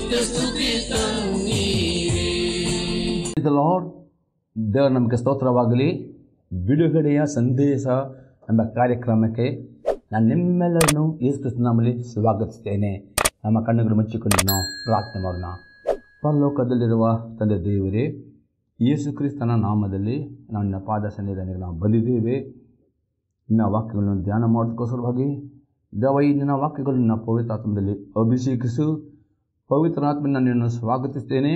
Lord, ದೇವರ ನಮಗೆ ಸ್ತೋತ್ರವಾಗಲಿ. ಬಿಡುಗಡೆಯ ಸಂದೇಶ ಎಂಬ ಕಾರ್ಯಕ್ರಮಕ್ಕೆ ನಾನು ನಿಮ್ಮೆಲ್ಲರನ್ನು ಯೇಸು ಕ್ರಿಸ್ತನ ನಾಮದಲ್ಲಿ ಸ್ವಾಗತಿಸ್ತೇನೆ. ನಮ್ಮ ಕಣ್ಣುಗಳು ಮುಚ್ಚಿಕೊಂಡು ನಾವು ಪ್ರಾರ್ಥನೆ ಮಾಡೋಣ. ಪರಲೋಕದಲ್ಲಿರುವ ತಂದೆ ದೇವರೇ, ಯೇಸು ಕ್ರಿಸ್ತನ ನಾಮದಲ್ಲಿ ನನ್ನ ಪಾದ ಸನ್ನಿಧಾನಕ್ಕೆ ನಾವು ಬಂದಿದ್ದೇವೆ. ನಿನ್ನ ವಾಕ್ಯಗಳನ್ನು ಧ್ಯಾನ ಮಾಡೋದಕ್ಕೋಸ್ಕರವಾಗಿ ದಯವಾಗಿ ನಿನ್ನ ವಾಕ್ಯಗಳನ್ನು ಪವಿತ್ರಾತ್ಮದಲ್ಲಿ ಅಭಿಷೇಕಿಸು. ಪವಿತ್ರಾತ್ಮನ ನಿನ್ನನ್ನು ಸ್ವಾಗತಿಸ್ತೇನೆ.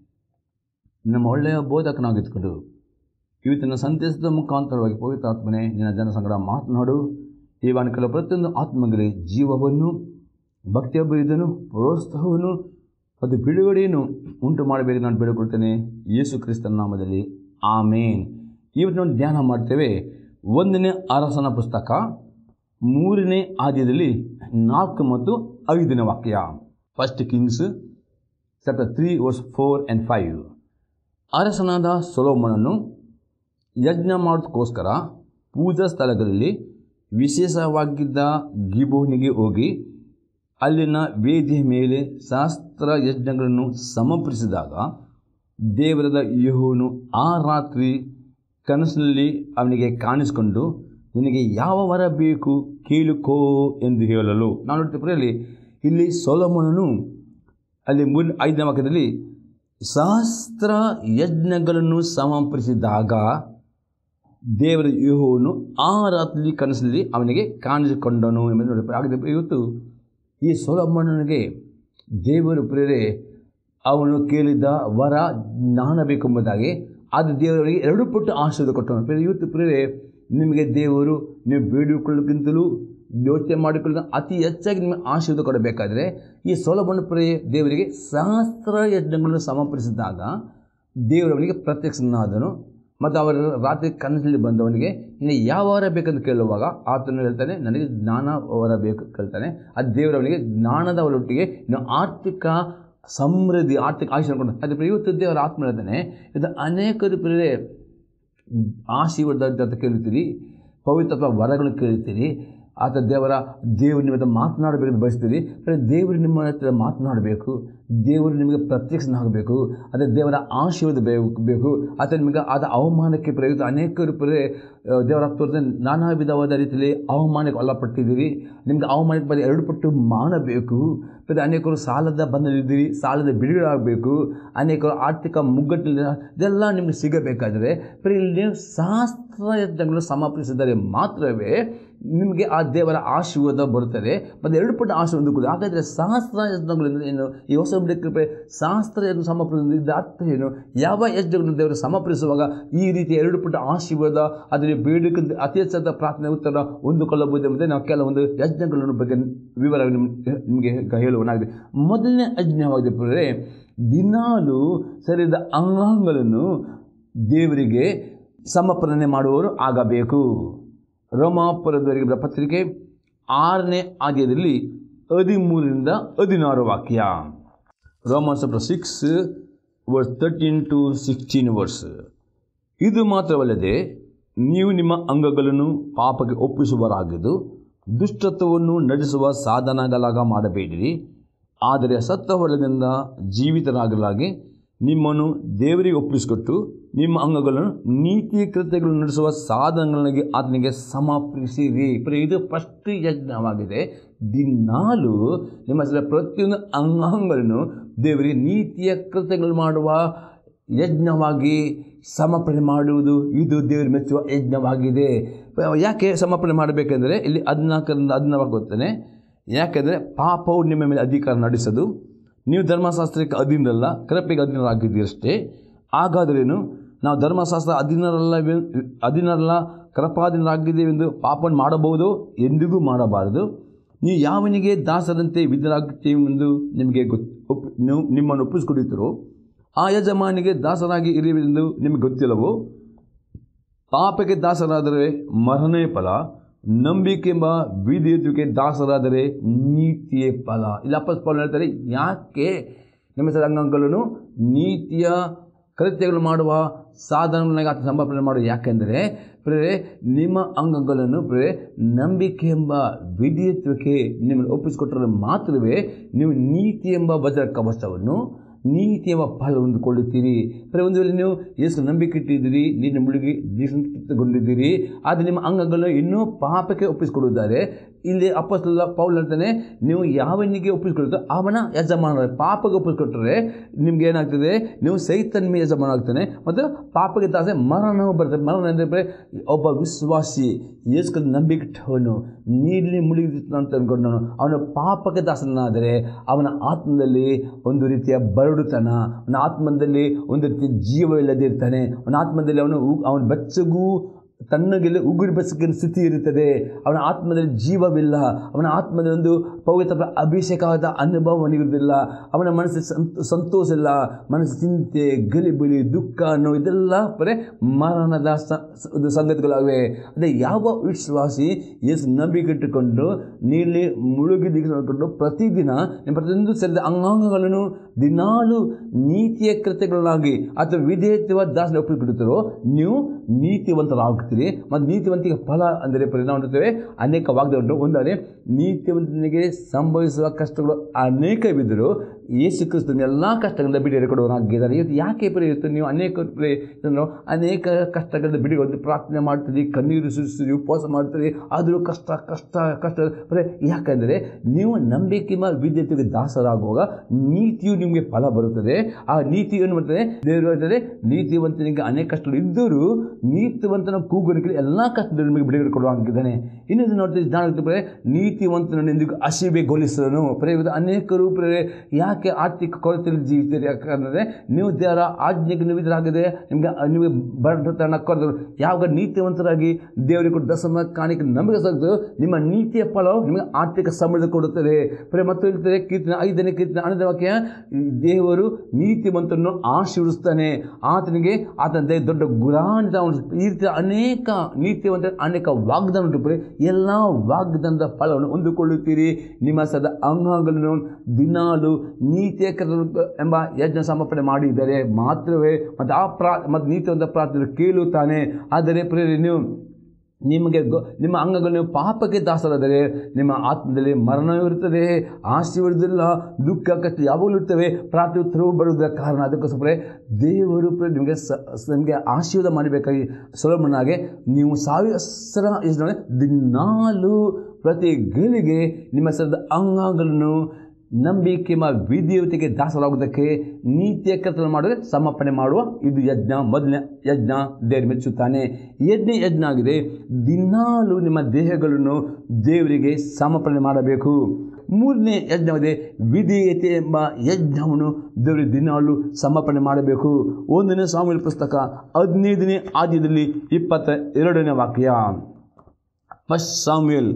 ನಮ್ಮ ಒಳ್ಳೆಯ ಬೋಧಕನಾಗಿದ್ದುಕೊಂಡು ಇವತ್ತಿನ ಸಂದೇಶದ ಮುಖಾಂತರವಾಗಿ ಪವಿತ್ರಾತ್ಮನೇ ನಿನ್ನ ಜನ ಸಂಗಡ ಮಾತನಾಡು. ಈ ವಾಣಿಕೆಲ ಪ್ರತಿಯೊಂದು ಆತ್ಮಗಳಿಗೆ ಜೀವವನ್ನು, ಭಕ್ತಿಯ ಬೈದನು, ಪ್ರೋತ್ಸಾಹವನ್ನು ಮತ್ತು ಬಿಡುಗಡೆಯನ್ನು ಉಂಟು ಮಾಡಬೇಕು ನಾನು ಬೇಡಿಕೊಳ್ತೇನೆ ಯೇಸು ಕ್ರಿಸ್ತನ ನಾಮದಲ್ಲಿ, ಆಮೇನ್. ಇವತ್ತು ನಾವು ಧ್ಯಾನ ಮಾಡ್ತೇವೆ 1ನೇ ಅರಸನ ಪುಸ್ತಕ 3ನೇ ಅಧ್ಯಾಯದಲ್ಲಿ 4 ಮತ್ತು 5ನೇ ವಾಕ್ಯ. 1 Kings chapter 3 verse 4 and 5. ಅರಸನಾದ ಸೊಲೊಮೋನನು ಯಜ್ಞ ಮಾಡೋದಕ್ಕೋಸ್ಕರ ಪೂಜಾ ಸ್ಥಳಗಳಲ್ಲಿ ವಿಶೇಷವಾಗಿದ್ದ ಗಿಬೋನಿಗೆ ಹೋಗಿ ಅಲ್ಲಿನ ವೇದಿಯ ಮೇಲೆ ಶಾಸ್ತ್ರ ಯಜ್ಞಗಳನ್ನು ಸಮರ್ಪಿಸಿದಾಗ ದೇವರಾದ ಯೆಹೋವನು ಆ ರಾತ್ರಿ ಕನಸಿನಲ್ಲಿ ಅವನಿಗೆ ಕಾಣಿಸಿಕೊಂಡು, ನಿನಗೆ ಯಾವ ವರ ಬೇಕು ಕೇಳಿಕೋ ಎಂದು ಹೇಳಲು. ನಾನು ನೋಡ್ತೀವಿ ಇಲ್ಲಿ ಸೊಲೊಮೋನನು ಅಲ್ಲಿ 5ನೇ ವಾಕ್ಯದಲ್ಲಿ ಶಾಸ್ತ್ರ ಯಜ್ಞಗಳನ್ನು ಸಮರ್ಪಿಸಿದಾಗ ದೇವರ ಯೆಹೋವನು ಆ ರಾತ್ರಿ ಕನಸಿನಲ್ಲಿ ಅವನಿಗೆ ಕಾಣಿಸಿಕೊಂಡನು ಎಂಬುದು ನೋಡಿ. ಹಾಗೆ ಇವತ್ತು ಈ ಸೊಲೊಮೋನನಿಗೆ ದೇವರು ಪ್ರೇರೆ ಅವನು ಕೇಳಿದ ವರ ಜ್ಞಾನ ಬೇಕೆಂಬುದಾಗಿ ಅದು ದೇವರಿಗೆ 2 ಪಟ್ಟು ಆಶೀರ್ವಾದ ಕೊಟ್ಟನು. ಇವತ್ತು ಪ್ರೇರೆ ನಿಮಗೆ ದೇವರು ನೀವು ಬೇಡಿಕೊಳ್ಳೋಕ್ಕಿಂತಲೂ ಯೋಚನೆ ಮಾಡಿಕೊಳ್ಳ ಅತಿ ಹೆಚ್ಚಾಗಿ ನಿಮಗೆ ಆಶೀರ್ವಾದ ಕೊಡಬೇಕಾದ್ರೆ ಈ ಸೊಲೊಮೋನ ದೇವರಿಗೆ ಶಾಸ್ತ್ರ ಯಜ್ಞಗಳನ್ನು ಸಮರ್ಪಿಸಿದಾಗ ದೇವರವನಿಗೆ ಪ್ರತ್ಯಕ್ಷನಾದನು. ಮತ್ತು ಅವರ ರಾತ್ರಿ ಕನಸಿನಲ್ಲಿ ಬಂದವನಿಗೆ ಇನ್ನು ಯಾವ ವರ ಬೇಕಂತ ಕೇಳುವಾಗ ಆತನು ಹೇಳ್ತಾನೆ, ನನಗೆ ಜ್ಞಾನ ವರ ಬೇಕು ಕೇಳ್ತಾನೆ. ಅದು ದೇವರವನಿಗೆ ಜ್ಞಾನದ ಅವರೊಟ್ಟಿಗೆ ಇನ್ನು ಆರ್ಥಿಕ ಸಮೃದ್ಧಿ, ಆರ್ಥಿಕ ಆಶೀರ್ವಾದ ಕೊಡ್ತಾನೆ. ಅದು ಇವತ್ತು ದೇವರ ಆತ್ಮ ಹೇಳ್ತಾನೆ, ಇದು ಅನೇಕರು ಪ್ರೇರೆ ಆಶೀರ್ವಾದ ಅಂತ ಕೇಳುತ್ತೀರಿ, ಪವಿತ್ರತ್ವ ವರಗಳು ಕೇಳುತ್ತೀರಿ, ಆತ ದೇವರು ನಿಮ್ಮತ್ತ ಮಾತನಾಡಬೇಕಂತ ಬಯಸ್ತೀರಿ. ದೇವರು ನಿಮ್ಮ ಹತ್ರ ಮಾತನಾಡಬೇಕು, ದೇವರು ನಿಮಗೆ ಪ್ರತ್ಯಕ್ಷನಾಗಬೇಕು, ಅದೇ ದೇವರ ಆಶೀರ್ವಾದ ಬೇಕು. ಆತ ನಿಮಗೆ ಆದ ಅವಮಾನಕ್ಕೆ ಪ್ರಯುಕ್ತ ಅನೇಕರು ದೇವರ ಹತ್ತಿರ ನಾನಾ ವಿಧವಾದ ರೀತಿಯಲ್ಲಿ ಅವಮಾನಕ್ಕೆ ಒಳಪಟ್ಟಿದ್ದೀರಿ. ನಿಮಗೆ ಅವಮಾನಕ್ಕೆ ಬರೀ 2 ಪಟ್ಟು ಮಾನ ಬೇಕು. ಅನೇಕರು ಸಾಲದ ಬಂದಲ್ಲಿದ್ದೀರಿ, ಸಾಲದ ಬಿಡುಗಡೆ ಆಗಬೇಕು. ಅನೇಕರು ಆರ್ಥಿಕ ಮುಗ್ಗಟ್ಟಿಲ್ಲ, ಇದೆಲ್ಲ ನಿಮಗೆ ಸಿಗಬೇಕಾದರೆ ಇಲ್ಲಿ ಶಾಸ್ತ್ರ ಯಜ್ಞಗಳು ಸಮರ್ಪಿಸಿದರೆ ಮಾತ್ರವೇ ನಿಮಗೆ ಆ ದೇವರ ಆಶೀರ್ವಾದ ಬರುತ್ತದೆ ಮತ್ತು 2 ಪಟ್ಟು ಆಶೀರ್ವಾದ ಕೂಡ. ಹಾಗಾದರೆ ಶಾಸ್ತ್ರ ಯಜ್ಞಗಳಿಂದ ಏನು, ಈ ಹೊಸ ಕೃಪೆ ಶಾಸ್ತ್ರ ಯಜ್ಞ ಸಮರ್ಪಿಸಿದ ಅರ್ಥ ಏನು? ಯಾವ ಯಜ್ಞಗಳನ್ನು ದೇವರು ಸಮರ್ಪಿಸುವಾಗ ಈ ರೀತಿಯ 2 ಪಟ್ಟು ಆಶೀರ್ವಾದ, ಅದರಲ್ಲಿ ಬೇಡಿಕೆ ಅತಿ ಹೆಚ್ಚಾದ ಪ್ರಾರ್ಥನೆ ಉತ್ತರ ಹೊಂದಿಕೊಳ್ಳಬಹುದು ಎಂಬುದೇ ನಾವು ಕೆಲವೊಂದು ಯಜ್ಞಗಳ ಬಗ್ಗೆ ವಿವರ ನಿಮಗೆ ಹೇಳುವನಾಗಿದೆ. ಮೊದಲನೇ ಯಜ್ಞವಾಗಿದೆ ದಿನಾಲು ಶರೀರದ ಅಂಗಾಂಗಗಳನ್ನು ದೇವರಿಗೆ ಸಮರ್ಪಣೆ ಮಾಡುವವರು ಆಗಬೇಕು. ರೋಮಾಪುರದವರಿಗೆ ಪತ್ರಿಕೆ 6ನೇ ಅಧ್ಯಾಯದಲ್ಲಿ 13ರಿಂದ 16 ವಾಕ್ಯ. Romans chapter 6 verse 13 to 16 verse. ಇದು ಮಾತ್ರವಲ್ಲದೆ ನೀವು ನಿಮ್ಮ ಅಂಗಗಳನ್ನು ಪಾಪಕ್ಕೆ ಒಪ್ಪಿಸುವರಾಗಿದ್ದು ದುಷ್ಟತ್ವವನ್ನು ನಡೆಸುವ ಸಾಧನಗಳಾಗ ಮಾಡಬೇಡಿರಿ, ಆದರೆ ಸತ್ತ ಹೊರಗಿಂದ ಜೀವಿತರಾಗಲಾಗಿ ನಿಮ್ಮನ್ನು ದೇವರಿಗೆ ಒಪ್ಪಿಸಿಕೊಟ್ಟು ನಿಮ್ಮ ಅಂಗಗಳನ್ನು ನೀತಿ ಕೃತ್ಯಗಳನ್ನು ನಡೆಸುವ ಸಾಧನಗಳಿಗೆ ಆತನಿಗೆ ಸಮರ್ಪಿಸಿರಿ. ಇದು ಫಸ್ಟ್ ಯಜ್ಞವಾಗಿದೆ. ದಿನಾಲು ನಿಮ್ಮ ಪ್ರತಿಯೊಂದು ಅಂಗಾಂಗಗಳನ್ನು ದೇವರಿಗೆ ನೀತಿಯ ಕೃತ್ಯಗಳು ಮಾಡುವ ಯಜ್ಞವಾಗಿ ಸಮರ್ಪಣೆ ಮಾಡುವುದು ಇದು ದೇವರು ಮೆಚ್ಚುವ ಯಜ್ಞವಾಗಿದೆ. ಯಾಕೆ ಸಮರ್ಪಣೆ ಮಾಡಬೇಕೆಂದರೆ ಇಲ್ಲಿ 14ರಿಂದ 16 ಗೊತ್ತಾನೆ. ಯಾಕೆಂದರೆ ಪಾಪವು ನಿಮ್ಮ ಮೇಲೆ ಅಧಿಕಾರ ನಡೆಸದು, ನೀವು ಧರ್ಮಶಾಸ್ತ್ರಕ್ಕೆ ಅಧೀನರಲ್ಲ, ಕೃಪೆಗೆ ಅಧೀನರಾಗಿದ್ದೀರಷ್ಟೇ. ಹಾಗಾದ್ರೇನು ನಾವು ಧರ್ಮಶಾಸ್ತ್ರ ಅಧೀನರಲ್ಲ ಕೃಪಾಧೀನರಾಗಿದ್ದೇವೆಂದು ಪಾಪವನ್ನು ಮಾಡಬಹುದು? ಎಂದಿಗೂ ಮಾಡಬಾರದು. ನೀವು ಯಾವನಿಗೆ ದಾಸರಂತೆ ವಿಧರಾಗುತ್ತೇವೆಂದು ನಿಮ್ಮನ್ನು ಒಪ್ಪಿಸಿಕೊಡುತ್ತೀರೋ ಆ ಯಜಮಾನಿಗೆ ದಾಸರಾಗಿ ಇರುವೆಂದು ನಿಮಗೆ ಗೊತ್ತಿಲ್ಲವೋ? ಪಾಪಕ್ಕೆ ದಾಸರಾದರೆ ಮರಣೇ ಫಲ, ನಂಬಿಕೆ ಎಂಬ ಬೀದಿಯುತ್ತಿಗೆ ದಾಸರಾದರೆ ನೀತಿಯೇ ಫಲ. ಇಲ್ಲಿ ಅಪೊಸ್ತಲರು ಹೇಳ್ತಾರೆ, ಯಾಕೆ ನಿಮ್ಮ ಅಂಗಗಳನ್ನು ನೀತಿಯ ಕೃತ್ಯಗಳು ಮಾಡುವ ಸಾಧನಗಳನ್ನಾಗಿ ಆತ ಸಮರ್ಪಣೆ ಮಾಡುವ. ಯಾಕೆಂದರೆ ಪ್ರೇರೆ ನಿಮ್ಮ ಅಂಗಗಳನ್ನು ಪ್ರೇರೆ ನಂಬಿಕೆ ಎಂಬ ವಿಧೇಯತ್ವಕ್ಕೆ ನಿಮ್ಮನ್ನು ಒಪ್ಪಿಸಿಕೊಟ್ಟರೆ ಮಾತ್ರವೇ ನೀವು ನೀತಿ ಎಂಬ ವಜ್ರ ಕವಚವನ್ನು, ನೀತಿ ಎಂಬ ಫಲ ಹೊಂದಿಕೊಳ್ಳುತ್ತೀರಿ. ಒಂದು ವೇಳೆ ನೀವು ಯೇಸು ನಂಬಿಕೆ ಇಟ್ಟಿದ್ದೀರಿ, ನೀರಿನ ಮುಳುಗಿ ಜೀವಂತಗೊಂಡಿದ್ದೀರಿ, ಆದರೆ ನಿಮ್ಮ ಅಂಗಗಳನ್ನು ಇನ್ನೂ ಪಾಪಕ್ಕೆ ಒಪ್ಪಿಸಿಕೊಡುತ್ತಾರೆ. ಇಲ್ಲಿ ಅಪೊಸ್ತಲ ಪೌಲ್ ಹೇಳ್ತಾನೆ, ನೀವು ಯಾವನಿಗೆ ಒಪ್ಪಿಸಿಕೊಡುತ್ತೋ ಅವನ ಯಜಮಾನ. ಪಾಪಕ್ಕೆ ಒಪ್ಪಿಸಿಕೊಟ್ಟರೆ ನಿಮ್ಗೆ ಏನಾಗ್ತದೆ, ನೀವು ಸೈತಾನನ ಯಜಮಾನ ಆಗ್ತಾನೆ ಮತ್ತು ಪಾಪಕ್ಕೆ ದಾಸೆ ಮರಣವು ಬರ್ತದೆ. ಮರಣ ಅಂದರೆ ಒಬ್ಬ ವಿಶ್ವಾಸಿ ಯೇಸು ನಂಬಿಕೆ ಇಟ್ಟವನು ನೀರಿನ ಮುಳುಗಿ ಅಂತ ಅಂದ್ಕೊಂಡವನು ಅವನ ಪಾಪಕ್ಕೆ ದಾಸನಾದರೆ ಅವನ ಆತ್ಮದಲ್ಲಿ ಒಂದು ರೀತಿಯ ಬರಡುತನ, ಅವನ ಆತ್ಮದಲ್ಲಿ ಒಂದು ರೀತಿಯ ಜೀವವಿಲ್ಲದಿರ್ತಾನೆ. ಅವನ ಆತ್ಮದಲ್ಲಿ ಅವನ ಬೆಚ್ಚಗೂ ತಣ್ಣಗೆಲ್ಲ ಉಗುರು ಬೆಚ್ಚಗಿನ ಸ್ಥಿತಿ ಇರುತ್ತದೆ. ಅವನ ಆತ್ಮದಲ್ಲಿ ಜೀವವಿಲ್ಲ, ಅವನ ಆತ್ಮದಲ್ಲಿ ಒಂದು ಪವಿತ್ರ ಅಭಿಷೇಕವಾದ ಅನುಭವ ಅವನಿಗಿರುವುದಿಲ್ಲ. ಅವನ ಮನಸ್ಸಿಗೆ ಸಂತೋಷ ಇಲ್ಲ, ಮನಸ್ಸು ಚಿಂತೆ, ಗಲಿಬಿಲಿ, ದುಃಖ ಅನ್ನೋ ಇದೆಲ್ಲ ಬರೀ ಮರಣದ ಸಂಗತಿಗಳಾಗಿವೆ. ಅದೇ ಯಾವ ವಿಶ್ವಾಸಿ ಯೇಸು ನಂಬಿಕೆ ಇಟ್ಟುಕೊಂಡು ನೀಲಿ ಮುಳುಗಿ ದಿಗಿಸಿಕೊಂಡು ಪ್ರತಿಯೊಂದು ಸೇರಿದ ಅಂಗಾಂಗಗಳನ್ನು ದಿನಾಲು ನೀತಿಯ ಕೃತ್ಯಗಳನ್ನಾಗಿ ಅಥವಾ ವಿಧೇಯತ್ವ ದಾಸನ ಒಪ್ಪಿಕೊಡುತ್ತಾರೋ ನೀವು ನೀತಿವಂತರಾಗ್ತೀರಿ. ಮತ್ತು ನೀತಿವಂತಿಗೆ ಫಲ ಅಂದರೆ ಪರಿಣಾಮ ನೋಡುತ್ತೇವೆ. ಅನೇಕ ವಾಗ್ದಾನ ಒಂದರೆ ನೀತಿವಂತನಿಗೆ ಸಂಭವಿಸುವ ಕಷ್ಟಗಳು ಅನೇಕವಿದ್ದರೂ ಯೇಸು ಕ್ರಿಸ್ತನ ಎಲ್ಲ ಕಷ್ಟಗಳಿಂದ ಬಿಡುಗಡೆ ಕೊಡುವನಾಗಿದ್ದಾರೆ. ಇವತ್ತು ಯಾಕೆ ಇರುತ್ತೆ, ನೀವು ಅನೇಕ ಕಷ್ಟಗಳಿಂದ ಬಿಡುಗಡೆ ಪ್ರಾರ್ಥನೆ ಮಾಡ್ತೀರಿ, ಕಣ್ಣೀರು ಸುರಿಸ್ತೀರಿ, ಉಪವಾಸ ಮಾಡ್ತೀರಿ, ಆದರೂ ಕಷ್ಟ ಕಷ್ಟ ಕಷ್ಟ ಬರೀ ಯಾಕೆಂದರೆ ನೀವು ನಂಬಿಕೆ ವಿದ್ಯೆಗೆ ದಾಸರಾಗುವಾಗ ನೀತಿಯು ನಿಮಗೆ ಫಲ ಬರುತ್ತದೆ. ಆ ನೀತಿಯನ್ನು ಮಾಡ್ತದೆ ದೇವರು ಹೇಳ್ತಾರೆ, ನೀತಿವಂತನಿಗೆ ಅನೇಕ ಕಷ್ಟಗಳು ಇದ್ದರೂ ನೀತಿವಂತನ ಕೂಗುನಿಗೆ ಎಲ್ಲ ಕಷ್ಟದಲ್ಲಿ ನಿಮಗೆ ಬಿಡುಗಡೆ ಕೊಡುವಂತಿದ್ದಾನೆ. ಇನ್ನೊಂದು ನೋಡ್ತೀವಿ, ಜಾಣ ನೀತಿವಂತನನ್ನು ಎಂದಿಗೂ ಹಸಿವೆಗೊಳಿಸನು. ಅನೇಕರು ಯಾಕೆ ಆರ್ಥಿಕ ಕೊರತೆಯಲ್ಲಿ ಜೀವಿತೀರಿ? ಯಾಕಂದರೆ ನೀವು ದೇವರ ಆಜ್ಞೆಗೆ ನಿವಿದರಾಗಿದೆ, ನಿಮಗೆ ಬಡತನ ಕೊರತೆ. ಯಾವಾಗ ನೀತಿವಂತರಾಗಿ ದೇವರಿಗೆ ಕೊಟ್ಟು ದಶಮ ಕಾಣಿಕೆ ನಂಬಿಕೆ ಸಾಗ್ತದೆ, ನಿಮ್ಮ ನೀತಿಯ ಫಲವು ನಿಮಗೆ ಆರ್ಥಿಕ ಸಮೃದ್ಧಿ ಕೊಡುತ್ತದೆ. ಮತ್ತು ಹೇಳ್ತಾರೆ ಕೀರ್ತನೆ 5ನೇ ಕೀರ್ತನೆ 10ನೇ ವಾಕ್ಯ, ದೇವರು ನೀತಿವಂತನನ್ನು ಆಶೀರ್ವದಿಸ್ತಾನೆ, ಆತನಿಗೆ ಆತನ ದೊಡ್ಡ ಗುರಾಣಿತ. ಈ ರೀತಿ ಅನೇಕ ನೀತಿವಂತ ಅನೇಕ ವಾಗ್ದಾನ ಉಂಟು. ಎಲ್ಲ ವಾಗ್ದಾನದ ಫಲವನ್ನು ಹೊಂದಿಕೊಳ್ಳುತ್ತೀರಿ. ನಿಮ್ಮ ಸದ ಅಂಗಗಳನ್ನು ದಿನಾಲು ನೀತಿಯ ಎಂಬ ಯಜ್ಞ ಸಮರ್ಪಣೆ ಮಾಡಿದರೆ ಮಾತ್ರವೇ ಮತ್ತು ನೀತಿವಂತ ಪ್ರಾರ್ಥನೆ ಕೇಳುತ್ತಾನೆ. ಆದರೆ ನೀವು ನಿಮ್ಮ ಅಂಗಗಳು ಪಾಪಕ್ಕೆ ದಾಸರಾದರೆ ನಿಮ್ಮ ಆತ್ಮದಲ್ಲಿ ಮರಣವಿರುತ್ತದೆ, ಆಶೀರ್ವಾದವಿಲ್ಲ, ದುಃಖ ಕಷ್ಟ ಯಾವಾಗಲೂ ಇರ್ತವೆ, ಪ್ರಾರ್ಥನೆ ಉತ್ತರವು ಬರುವುದರ ಕಾರಣ. ಅದಕ್ಕೋಸ್ಕರ ದೇವರು ನಿಮಗೆ ಆಶೀರ್ವಾದ ಮಾಡಬೇಕಾಗಿ ಸೊಲೊಮೋನನಾಗೆ ನೀವು 1000 ದಿನಾಲು ಪ್ರತಿ ಗಳಿಗೆ ನಿಮ್ಮ ಸರದ ಅಂಗಗಳನ್ನು ನಂಬಿಕೆ ವಿಧೇಯತೆಗೆ ದಾಸರಾಗುವುದಕ್ಕೆ ನೀತಿಯ ಕರ್ತವ್ಯ ಮಾಡಿದ್ರೆ ಸಮರ್ಪಣೆ ಮಾಡುವ ಇದು ಯಜ್ಞ. ಮೊದಲನೇ ಯಜ್ಞ ದೇವರು ಮೆಚ್ಚುತ್ತಾನೆ. ಯಜ್ಞ ಆಗಿದೆ. ದಿನಾಲು ನಿಮ್ಮ ದೇಹಗಳನ್ನು ದೇವರಿಗೆ ಸಮರ್ಪಣೆ ಮಾಡಬೇಕು. ಮೂರನೇ ಯಜ್ಞವಿದೆ, ವಿಧೇಯತೆ ಎಂಬ ಯಜ್ಞವನ್ನು ದೇವರಿಗೆ ದಿನಾಲು ಸಮರ್ಪಣೆ ಮಾಡಬೇಕು. 1ನೇ ಸಾಮುವೇಲ ಪುಸ್ತಕ 15ನೇ ಅಧ್ಯಾಯದಲ್ಲಿ 22ನೇ ವಾಕ್ಯ. 1 Samuel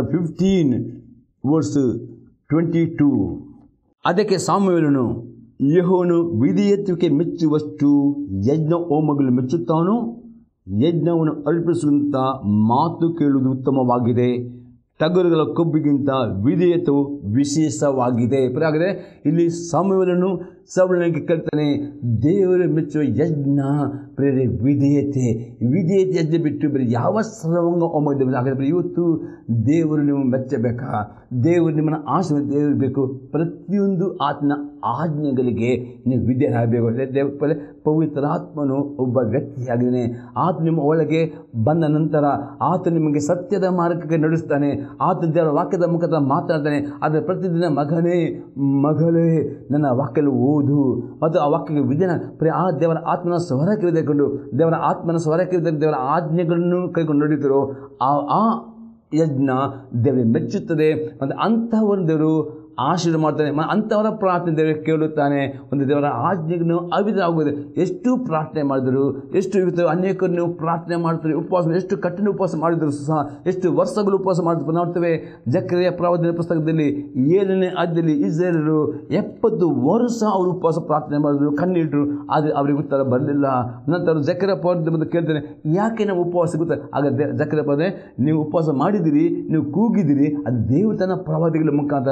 15:22. ಅದಕ್ಕೆ ಸಾಮುವೇಲನು, ಯೆಹೋವನು ವಿಧೇಯತ್ವಕ್ಕೆ ಮೆಚ್ಚುವಷ್ಟು ಯಜ್ಞ ಹೋಮಗಳು ಮೆಚ್ಚುತ್ತಾನೋ, ಯಜ್ಞವನ್ನು ಅರ್ಪಿಸುವಂಥ ಮಾತು ಕೇಳುವುದು ಉತ್ತಮವಾಗಿದೆ, ಟಗರುಗಳ ಕೊಬ್ಬಿಗಿಂತ ವಿಧೇಯತ್ವವು ವಿಶೇಷವಾಗಿದೆ. ಹಾಗಾದರೆ ಇಲ್ಲಿ ಸಾಮುವೇಲನು ಸೌಲನಿಗೆ ಕೇಳ್ತಾನೆ, ದೇವರು ಮೆಚ್ಚುವ ಯಜ್ಞ ವಿಧೇಯತೆ ಯಜ್ಞ ಬಿಟ್ಟು ಬೇರೆ ಯಾವ ಸರ್ವಾಂಗ ಹೋಮ. ಹಾಗಾದರೆ ಇವತ್ತು ದೇವರು ನೀವು ಮೆಚ್ಚಬೇಕಾ? ದೇವರು ನಿಮ್ಮನ್ನು ಆಶೀರ್ವಾದ ದೇವರು ಬೇಕು. ಪ್ರತಿಯೊಂದು ಆತನ ಆಜ್ಞೆಗಳಿಗೆ ನೀವು ವಿಧೇಯರಾಗಬೇಕು. ಪವಿತ್ರಾತ್ಮನು ಒಬ್ಬ ವ್ಯಕ್ತಿಯಾಗಿದ್ದಾನೆ. ಆತ ನಿಮ್ಮ ಒಳಗೆ ಬಂದ ನಂತರ ಆತ ನಿಮಗೆ ಸತ್ಯದ ಮಾರ್ಗಕ್ಕೆ ನಡೆಸ್ತಾನೆ. ಆತ ದೇವರ ವಾಕ್ಯದ ಮುಖದ ಮಾತಾಡ್ತಾನೆ. ಆದರೆ ಪ್ರತಿದಿನ ಮಗನೇ ಮಗಳೇ ನನ್ನ ವಾಕ್ಯದಲ್ಲಿ ಓದು ಮತ್ತು ಆ ವಾಕ್ಯಕ್ಕೆ ವಿಧಾನ ಆ ದೇವರ ಆತ್ಮನ ಸ್ವರಕ್ಕೆ ತೆಗೆದುಕೊಂಡು ದೇವರ ಆತ್ಮನ ಸ್ವರಕ್ಕೆ ದೇವರ ಆಜ್ಞೆಗಳನ್ನು ಕೈಗೊಂಡು ನಡೀತಿರೋ ಆ ಯಜ್ಞ ದೇವರಿಗೆ ಮೆಚ್ಚುತ್ತದೆ. ಮತ್ತು ಅಂಥವರು ದೇವರು ಆಶೀರ್ವಾದ ಮಾಡ್ತಾನೆ. ಅಂಥವರ ಪ್ರಾರ್ಥನೆ ದೇವರಿಗೆ ಕೇಳುತ್ತಾನೆ. ಒಂದು ದೇವರ ಆಜ್ಞೆಗಳನ್ನು ಅವಿಧರಾಗುವುದು. ಎಷ್ಟು ಪ್ರಾರ್ಥನೆ ಮಾಡಿದರು, ಎಷ್ಟು ಇವತ್ತು ಅನೇಕರು ನೀವು ಪ್ರಾರ್ಥನೆ ಮಾಡ್ತಾರೆ, ಉಪವಾಸ ಎಷ್ಟು ಕಠಿಣ ಉಪವಾಸ ಮಾಡಿದರು ಸಹ, ಎಷ್ಟು ವರ್ಷಗಳು ಉಪವಾಸ ಮಾಡಿದ್ರು ನೋಡ್ತೇವೆ. ಜಕರಿಯ ಪ್ರವಾದನೆ ಪುಸ್ತಕದಲ್ಲಿ 7ನೇ ಅಧ್ಯಾಯದಲ್ಲಿ ಇಸ್ರಾಯೇಲರು 70 ವರ್ಷ ಅವರು ಉಪವಾಸ ಪ್ರಾರ್ಥನೆ ಮಾಡಿದ್ರು, ಕಣ್ಣಿಟ್ಟರು, ಆದರೆ ಅವರಿಗೆ ಉತ್ತರ ಬರಲಿಲ್ಲ. ನಂತರ ಜಕರಿಯ ಪ್ರವಾದನೆ ಬಂದು ಕೇಳ್ತಾನೆ, ಯಾಕೆ ನಾವು ಉಪವಾಸ ಗೊತ್ತಾರೆ? ಆಗ ಜಕರಿಯ ಪ್ರವಾದನೆ, ನೀವು ಉಪವಾಸ ಮಾಡಿದಿರಿ, ನೀವು ಕೂಗಿದಿರಿ, ಅದು ದೇವರು ತನ್ನ ಪ್ರವಾದಿಗಳ ಮುಖಾಂತರ ನಿಮ್ಮ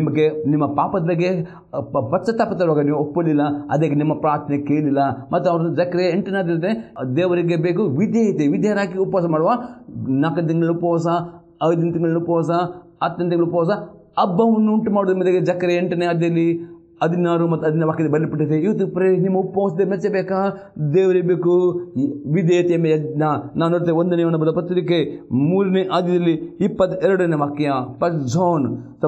ನಿಮಗೆ ನಿಮ್ಮ ಪಾಪದ ಬಗ್ಗೆ ಪಶ್ಚಾತ್ತಾಪದವಾಗ ನೀವು ಒಪ್ಪಲಿಲ್ಲ, ಅದಕ್ಕೆ ನಿಮ್ಮ ಪ್ರಾರ್ಥನೆ ಕೇಳಿಲ್ಲ. ಮತ್ತು ಅವರು ಜಕರಿಯ 8ನೇ ದೇವರಿಗೆ ಬೇಕು ವಿಧೇಯರಾಗಿ ಉಪವಾಸ ಮಾಡುವ. 4 ತಿಂಗಳ ಉಪವಾಸ, 5 ತಿಂಗಳ ಉಪವಾಸ, 10 ತಿಂಗಳ ಉಪವಾಸ, ಹಬ್ಬವನ್ನು ಉಂಟು ಮಾಡೋದ್ರ ಮೇಲೆ ಜಕರಿಯ 8ನೇ 16 ಮತ್ತು 17 ವಾಕ್ಯದಲ್ಲಿ ಬರೆಯಲ್ಪಟ್ಟಿದೆ. ಇವತ್ತು ನಿಮ್ಮ ಉಪವಾಸದ ಮೆಚ್ಚಬೇಕಾ? ದೇವರೇ ಬೇಕು ವಿಧೇಯತೆ ಎಂಬ ಯಜ್ಞ. ನಾನು ನೋಡ್ತೇವೆ 1ನೇ ಯೋಹನ ಪತ್ರಿಕೆ 3ನೇ ಅಧ್ಯಾಯದಲ್ಲಿ 22ನೇ ವಾಕ್ಯ, 1 John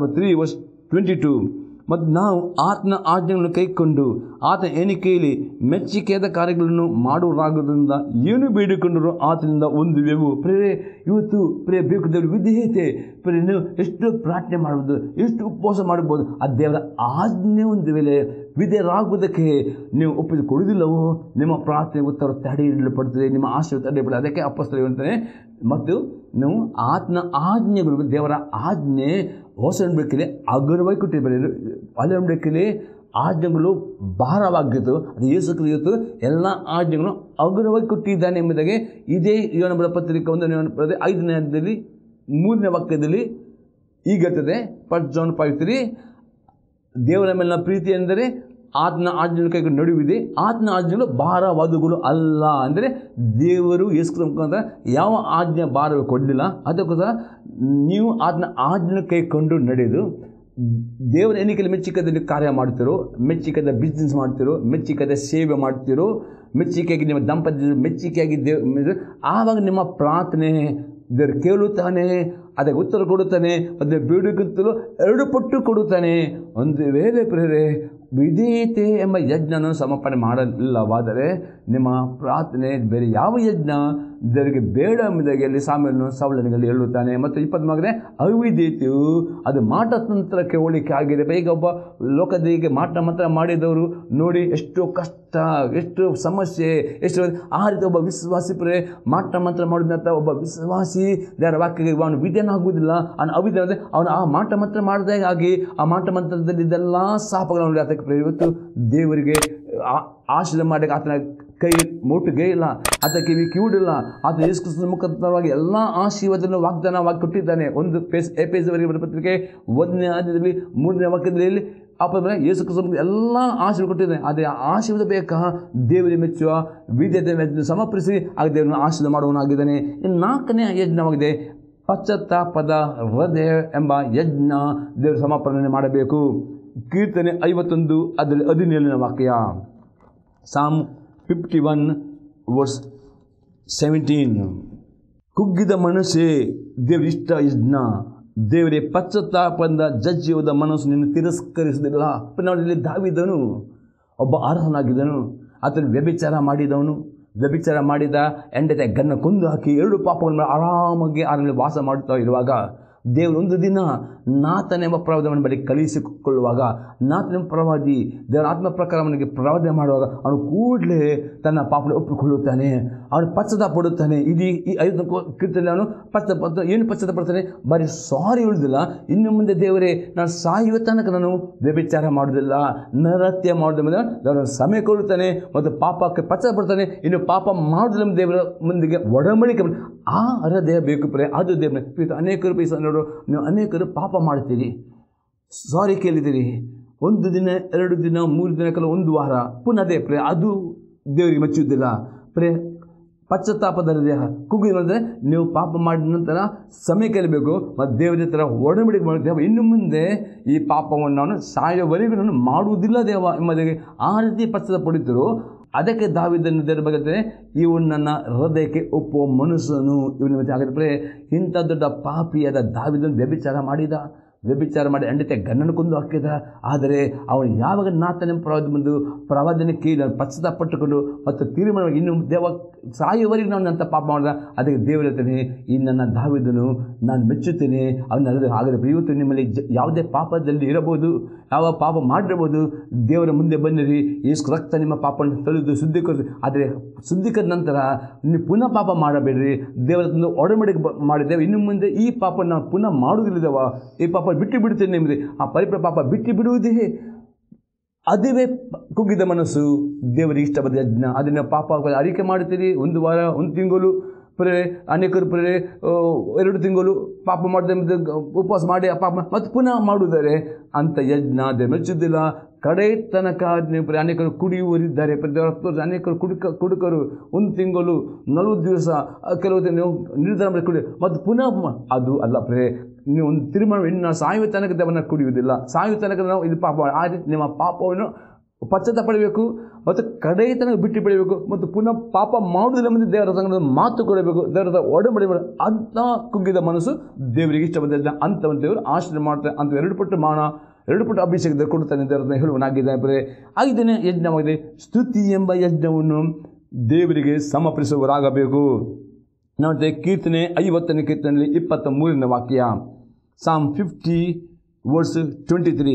3:22. ಮತ್ತು ನಾವು ಆತನ ಆಜ್ಞೆಗಳನ್ನು ಕೈಕೊಂಡು ಆತನ ಎಣಿಕೆಯಲ್ಲಿ ಮೆಚ್ಚಿಕೆಯಾದ ಕಾರ್ಯಗಳನ್ನು ಮಾಡುವರಾಗೋದ್ರಿಂದ ಏನು ಬೇಡಿಕೊಂಡರೂ ಆತನಿಂದ ಹೊಂದುವೆವು. ಇವತ್ತು ಬೇಕು ದೇವರು ವಿಧೇಯತೆ. ನೀವು ಎಷ್ಟು ಪ್ರಾರ್ಥನೆ ಮಾಡ್ಬೋದು, ಎಷ್ಟು ಉಪವಾಸ ಮಾಡ್ಬೋದು, ಆ ದೇವರ ಆಜ್ಞೆ ಒಂದು ವೇಳೆ ವಿಧೇಯರಾಗುವುದಕ್ಕೆ ನೀವು ಒಪ್ಪಿಸಿಕೊಡುವುದಿಲ್ಲವೋ ನಿಮ್ಮ ಪ್ರಾರ್ಥನೆ ಉತ್ತರ ತಡೆಯಲ್ಪಡ್ತದೆ, ನಿಮ್ಮ ಆಶೀರ್ವಾದ ತಡೆಯಲ್ಪಡ್ತದೆ. ಅದಕ್ಕೆ ಅಪೊಸ್ತಲರು ಹೇಳ್ತಾರೆ, ಮತ್ತು ನೀವು ಆತನ ಆಜ್ಞೆಗಳು, ದೇವರ ಆಜ್ಞೆ ಹೊಸ ನಂಬಿಕೆಯಲ್ಲಿ ಹಗುರವಾಗಿ ಕೊಟ್ಟಿದ್ದಾರೆ. ಹಳೆ ನಂಬಿಕೆಯಲ್ಲಿ ಆಜ್ಞೆಗಳು ಭಾರವಾಗಿತ್ತು, ಅದು ಯೇಸು ಕ್ರಿಸ್ತ ಎಲ್ಲ ಆಜ್ಞೆಗಳು ಹಗುರವಾಗಿ ಕೊಟ್ಟಿದ್ದಾನೆ ಎಂಬುದಾಗಿ ಇದೇ ಯೋಹನ ಪತ್ರಿಕೆ 1ನೇ ಯೋಹನ 5ನೇ ಅಧ್ಯಾಯದಲ್ಲಿ 3ನೇ ವಾಕ್ಯದಲ್ಲಿ ಹೀಗಿರ್ತದೆ. 1 John 5:3 ದೇವರ ಮೇಲಿನ ಪ್ರೀತಿ ಎಂದರೆ ಆತನ ಆಜ್ಞೆಗಳ ಕೈಗೆ ನಡುವಿದೆ, ಆತನ ಆಜ್ಞೆಗಳು ಭಾರವಾದವುಗಳು ಅಲ್ಲ. ಅಂದರೆ ದೇವರು ಯೇಸು ಕ್ರಿಸ್ತ ಮುಖಾಂತರ ಯಾವ ಆಜ್ಞೆ ಭಾರ ಕೊಡಲಿಲ್ಲ. ಅದಕ್ಕೋಸ್ಕರ ನೀವು ಆತನ ಆಜ್ಞೆ ಕೈಕೊಂಡು ನಡೆದು ದೇವರ ಎಣಿಕೆಯಲ್ಲಿ ಮೆಚ್ಚಿಕದಲ್ಲಿ ಕಾರ್ಯ ಮಾಡ್ತಿರೋ, ಮೆಚ್ಚಿಕದ ಬಿಸ್ನೆಸ್ ಮಾಡ್ತಿರೋ, ಮೆಚ್ಚಿಕದ ಸೇವೆ ಮಾಡ್ತಿರೋ, ಮೆಚ್ಚಿಕೆಯಾಗಿ ನಿಮ್ಮ ದಾಂಪತ್ಯ ಮೆಚ್ಚಿಕೆಯಾಗಿ ಆವಾಗ ನಿಮ್ಮ ಪ್ರಾರ್ಥನೆ ದೇವರು ಕೇಳುತ್ತಾನೆ, ಅದಕ್ಕೆ ಉತ್ತರ ಕೊಡುತ್ತಾನೆ, ಅದರ ಬೇಡಿಕೆಂತಲೂ 2 ಪಟ್ಟು ಕೊಡುತ್ತಾನೆ. ಒಂದು ವೇಳೆ ಪ್ರೇರೆ ವಿಧೇಯತೆ ಎಂಬ ಯಜ್ಞನ ಸಮರ್ಪಣೆ ಮಾಡಲಿಲ್ಲವಾದರೆ ನಿಮ್ಮ ಪ್ರಾರ್ಥನೆ ಬೇರೆ ಯಾವ ಯಜ್ಞ ದೇವರಿಗೆ ಬೇಡ ಎಂಬುದಾಗಿ ಅಲ್ಲಿ ಸೌಲನಿಗಳಲ್ಲಿ ಹೇಳುತ್ತಾನೆ. ಮತ್ತು 23 ಅವಿಧೇಯತೆಯು ಅದು ಮಾಟತಂತ್ರಕ್ಕೆ ಹೋಲಿಕೆ ಆಗಿದೆ. ಈಗ ಒಬ್ಬ ಲೋಕದಿಗೆ ಮಾಟ ಮಂತ್ರ ಮಾಡಿದವರು ನೋಡಿ ಎಷ್ಟು ಕಷ್ಟ, ಎಷ್ಟು ಸಮಸ್ಯೆ, ಎಷ್ಟು ಆ ರೀತಿ ಒಬ್ಬ ವಿಶ್ವಾಸಿ ಮಾಟ ಮಂತ್ರ ಮಾಡಿದಂಥ ಒಬ್ಬ ವಿಶ್ವಾಸಿ ದೇವರ ವಾಕ್ಯಕ್ಕೆ ಅವನು ವಿಧೇಯನಾಗುವುದಿಲ್ಲ, ಅವನು ಅವಿಧೇಯ ಅಂದರೆ ಅವನು ಆ ಮಾಟ ಮಂತ್ರ ಮಾಡದೇ ಆಗಿ ಆ ಮಾಟ ಮಂತ್ರದಲ್ಲಿ ಇದೆಲ್ಲ ಶಾಪಗಳನ್ನು ಅದಕ್ಕೆ ಇವತ್ತು ದೇವರಿಗೆ ಆಶೀರ್ವಾದ ಮಾಡಕ್ಕೆ ಆತನ ಕೈ ಮುಟ್ಟಿಗೆ ಇಲ್ಲ, ಆತ ಕಿವಿ ಕಿವುಡಿಲ್ಲ. ಆತ ಯೇಸು ಕ್ರಿಸ್ತನ ಮುಖಾಂತರವಾಗಿ ಎಲ್ಲ ಆಶೀರ್ವಾದವನ್ನು ವಾಗ್ದಾನವಾಗಿ ಕೊಟ್ಟಿದ್ದಾನೆ. 1 ಎಫೆಸದವರಿಗೆ ಪತ್ರಿಕೆ 1ನೇ ಅಧ್ಯಾಯದಲ್ಲಿ 3ನೇ ವಾಕ್ಯದಲ್ಲಿ ಯೇಸು ಕ್ರಿಸ್ತನ ಎಲ್ಲ ಆಶೀರ್ವಾದ ಕೊಟ್ಟಿದ್ದಾನೆ. ಅದೇ ಆಶೀರ್ವಾದ ಬೇಕಾ? ದೇವರಿಗೆ ಮೆಚ್ಚುವ ವಿಧೇಯತೆ ಸಮರ್ಪಿಸಿ ಆಗ ದೇವರನ್ನು ಆಶೀರ್ವಾದ ಮಾಡುವನಾಗಿದ್ದಾನೆ. 4ನೇ ಯಜ್ಞವಾಗಿದೆ ಪಶ್ಚಾತ್ತಾಪದ ಹೃದಯ ಎಂಬ ಯಜ್ಞ ದೇವರ ಸಮರ್ಪಣೆ ಮಾಡಬೇಕು. ಕೀರ್ತನೆ 51 ಅದರಲ್ಲಿ 17ನೇ ವಾಕ್ಯ, Psalm 51:17. ಕುಗ್ಗಿದ ಮನಸ್ಸೇ ದೇವರ ಇಷ್ಟ ಯಜ್ಞ, ದೇವರೇ ಪಶ್ಚಾತ್ತಾಪದಿಂದ ಜಜ್ಜಿಯುವುದ ಮನಸ್ಸು ನಿನ್ನ ತಿರಸ್ಕರಿಸುವುದಿಲ್ಲ. ಇಲ್ಲಿ ದಾವೀದನು ಒಬ್ಬ ಅರ್ಹನಾಗಿದ್ದನು. ಆತನು ವ್ಯಭಿಚಾರ ಮಾಡಿದ ಹೆಂಡತಿಯ ಗನ್ನ ಕೊಂದು ಹಾಕಿ 2 ಪಾಪಗಳನ್ನು ಆರಾಮಾಗಿ ಆರಲ್ಲಿ ವಾಸ ಮಾಡುತ್ತಾ ಇರುವಾಗ ದೇವರು ಒಂದು ದಿನ ನಾತನೆಂಬ ಪ್ರವಾದವನ್ನು ಬಳಿ ಕಳುಹಿಸಿಕೊಳ್ಳುವಾಗ, ನಾತನೆಂಬ ಪ್ರವಾದಿ ದೇವರ ಆತ್ಮ ಪ್ರಕಾರ ಅವನಿಗೆ ಪ್ರವಾದ ಮಾಡುವಾಗ ಅವನು ಕೂಡಲೇ ತನ್ನ ಪಾಪವನ್ನು ಒಪ್ಪಿಕೊಳ್ಳುತ್ತಾನೆ, ಅವನು ಪಶ್ಚಾತ್ತಾಪ ಪಡುತ್ತಾನೆ. ಈ 5 ಕೀರ್ತನೆಯಲ್ಲಿ ಅವನು ಏನು ಪಶ್ಚಾತ್ತಾಪ ಪಡ್ತಾನೆ? ಬರೀ ಸಾರಿ ಹೇಳುವುದಿಲ್ಲ, ಇನ್ನು ಮುಂದೆ ದೇವರೇ ನಾನು ಸಾಯುವ ತನಕ ನಾನು ವ್ಯಭಿಚಾರ ಮಾಡುವುದಿಲ್ಲ, ನರಹತ್ಯೆ ಮಾಡುವುದಿಲ್ಲ, ದೇವರ ಸಮಯ ಕೊಡುತ್ತಾನೆ ಮತ್ತು ಪಾಪಕ್ಕೆ ಪಶ್ಚಾತ್ತಾಪ ಪಡ್ತಾನೆ. ಇನ್ನು ಪಾಪ ಮಾಡುವುದಿಲ್ಲ, ದೇವರ ಮುಂದಿಗೆ ಒಡಂಬಡಿಕೆ ಆ ಹೃದಯ ಬೇಕು ಅದು ದೇವರ. ಅನೇಕರು ನೋಡು, ನೀವು ಅನೇಕರು ಪಾಪ ಮಾಡ್ತೀರಿ, ಸಾರಿ ಕೇಳಿದ್ದೀರಿ, 1 ದಿನ 2 ದಿನ 3 ದಿನ ಕೆಲ 1 ವಾರ ಪುನಃ ಅದೇ ಅದು ದೇವರಿಗೆ ಮೆಚ್ಚುವುದಿಲ್ಲ. ಪಶ್ಚಾತ್ತಾಪದ ಹೃದಯ ಕುಗ್ಗಿದ್ರೆ ನೀವು ಪಾಪ ಮಾಡಿದ ನಂತರ ಸಮಯ ಕೇಳಬೇಕು ಮತ್ತು ದೇವರ ಹತ್ರ ಒಡಂಬಡಿಕೆ ಮಾಡಿ, ದೇವ ಇನ್ನು ಮುಂದೆ ಈ ಪಾಪವನ್ನು ನಾನು ಸಾಯೋವರೆಗೂ ನಾನು ಮಾಡುವುದಿಲ್ಲ ದೇವ ಎಂಬುದಾಗಿ ಆ ರೀತಿ ಪಶ್ಚಾತ್ತಾಪ ಪಡಿತರು. ಅದಕ್ಕೆ ದಾವೀದನು ದೇವರ ಬಗ್ಗೆ ಇವನು ನನ್ನ ಹೃದಯಕ್ಕೆ ಒಪ್ಪುವ ಮನುಷ್ಯನು, ಇವನ ಹಾಗಾದರೆ ಇಂಥ ದೊಡ್ಡ ಪಾಪಿಯಾದ ದಾವೀದನು ವ್ಯಭಿಚಾರ ಮಾಡಿ ಹೆಂಡತಿಯ ಗನ್ನನ್ನು ಕೊಂದು ಹಾಕಿದ. ಆದರೆ ಅವನು ಯಾವಾಗ ನಾತನ ಪ್ರವಾದನೆ ಕೇಳಿ ಪಶ್ಚಾತ್ತಾಪ ಪಟ್ಟುಕೊಂಡು ಮತ್ತು ತೀರ್ಮಾನ ಇನ್ನು ದೇವ ಸಾಯುವವರೆಗೆ ನಾನು ಅಂತ ಪಾಪ ಮಾಡಿದ. ಅದಕ್ಕೆ ದೇವರು ಹೇಳ್ತಾನೆ, ಈ ನನ್ನ ದಾವೀದನು ನಾನು ಮೆಚ್ಚುತ್ತೇನೆ, ಅವನ ಹಾಗಾದರೆ ಇವತ್ತು ನಿಮ್ಮಲ್ಲಿ ಯಾವುದೇ ಪಾಪದಲ್ಲಿ ಇರಬಹುದು, ಯಾವ ಪಾಪ ಮಾಡಿರ್ಬೋದು, ದೇವರ ಮುಂದೆ ಬಂದಿರಿ, ಯೇಸು ರಕ್ತ ನಿಮ್ಮ ಪಾಪವನ್ನು ತೊಳೆದು ಶುದ್ಧೀಕರಿಸಿ. ಆದರೆ ಶುದ್ಧೀಕರಣ ನಂತರ ನೀವು ಪುನಃ ಪಾಪ ಮಾಡಬೇಡ್ರಿ, ದೇವರ ಒಡಂಬಡಿಕೆ ಮಾಡಿದ್ದೇವೆ, ಇನ್ನು ಮುಂದೆ ಈ ಪಾಪ ನಾವು ಪುನಃ ಮಾಡುವುದಿಲ್ಲದವ, ಈ ಪಾಪ ಬಿಟ್ಟು ಬಿಡುತ್ತೇನೆ ನಿಮ್ಮದೇ. ಆ ಪರಿಪೂರ್ಣ ಪಾಪ ಬಿಟ್ಟು ಬಿಡುವುದೇ ಅದುವೇ ಕುಗ್ಗಿದ ಮನಸ್ಸು, ದೇವರಿಗೆ ಇಷ್ಟವಾದ ಯಜ್ಞ. ಅದನ್ನು ಪಾಪ ಅರಿಕೆ ಮಾಡ್ತೀರಿ 1 ವಾರ 1 ತಿಂಗಳು ಪ್ರೇ ಅನೇಕರು ಪ್ರೇ 2 ತಿಂಗಳು ಪಾಪ ಮಾಡಿದ ಉಪವಾಸ ಮಾಡಿ ಪಾಪ ಮತ್ತು ಪುನಃ ಮಾಡುತ್ತಾರೆ ಅಂತ ಯಜ್ಞ ಮೆಚ್ಚುವುದಿಲ್ಲ. ಕಡೆ ತನಕ ನೀವು ಅನೇಕರು ಕುಡಿಯುವರಿದ್ದಾರೆ, ಅನೇಕರು ಕುಡುಕರು 1 ತಿಂಗಳು 40 ದಿವಸ ಕೆಲವು ನೀವು ನಿರ್ಧಾರ ಮಾಡಿ ಕುಡಿ ಮತ್ತು ಪುನಃ ಅದು ಅಲ್ಲ ಪ್ರೇ. ನೀವು ಒಂದು ತೀರ್ಮಾನ ಇನ್ನು ಸಾಯುವ ತನಕ ದೇವರನ್ನ ಕುಡಿಯುವುದಿಲ್ಲ, ಸಾಯುವ ತನಕ ನಾವು ಇದು ಪಾಪ ನಿಮ್ಮ ಪಾಪವನ್ನು ಪಶ್ಚಾತ್ತಾಪ ಪಡಬೇಕು ಮತ್ತು ಕಡೆ ತನಕ ಬಿಟ್ಟು ಬಿಡಬೇಕು ಮತ್ತು ಪುನಃ ಪಾಪ ಮಾಡುವುದಿಲ್ಲ ಮತ್ತು ದೇವರ ಸಂಗಡ ಮಾತು ಕೊಡಬೇಕು, ದೇವರ ಒಡಂಬಡಿ ಅಂತ ಕುಗ್ಗಿದ ಮನಸ್ಸು ದೇವರಿಗೆ ಇಷ್ಟಪಟ್ಟಿದ್ದ ಅಂಥವನ್ನು ದೇವರು ಆಶ್ರಯ ಮಾಡ್ತಾರೆ. ಅಂತ 2 ಪಟ್ಟು ಮಾನ 2 ಪಟ್ಟು ಅಭಿಷೇಕ ಕೊಡುತ್ತಾನೆ ದೇವರನ್ನ ಹೇಳುವನಾಗಿದ್ದಾನೆ. 5ನೇ ಯಜ್ಞವಾಗಿದೆ ಸ್ತುತಿ ಎಂಬ ಯಜ್ಞವನ್ನು ದೇವರಿಗೆ ಸಮರ್ಪಿಸುವವರಾಗಬೇಕು. ನೋಡ್ತೇವೆ ಕೀರ್ತನೆ 50ನೇ ಕೀರ್ತನೆಯಲ್ಲಿ 23ನೇ ವಾಕ್ಯ, Psalm 50 verse 23.